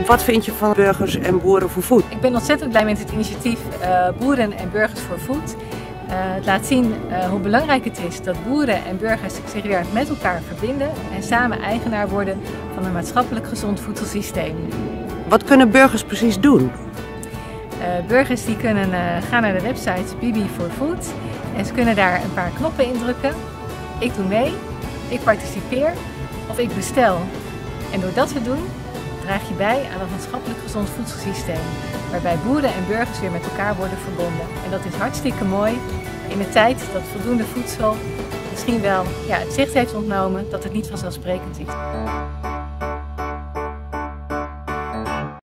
Wat vind je van Burgers en Boeren voor Food? Ik ben ontzettend blij met het initiatief Boeren en Burgers voor Food. Het laat zien hoe belangrijk het is dat boeren en burgers zich weer met elkaar verbinden en samen eigenaar worden van een maatschappelijk gezond voedselsysteem. Wat kunnen burgers precies doen? Burgers die kunnen gaan naar de website Bibi for Food en ze kunnen daar een paar knoppen indrukken. Ik doe mee, ik participeer of ik bestel. En door dat te doen draag je bij aan een maatschappelijk gezond voedselsysteem, waarbij boeren en burgers weer met elkaar worden verbonden. En dat is hartstikke mooi in een tijd dat voldoende voedsel misschien wel het zicht heeft ontnomen dat het niet vanzelfsprekend is.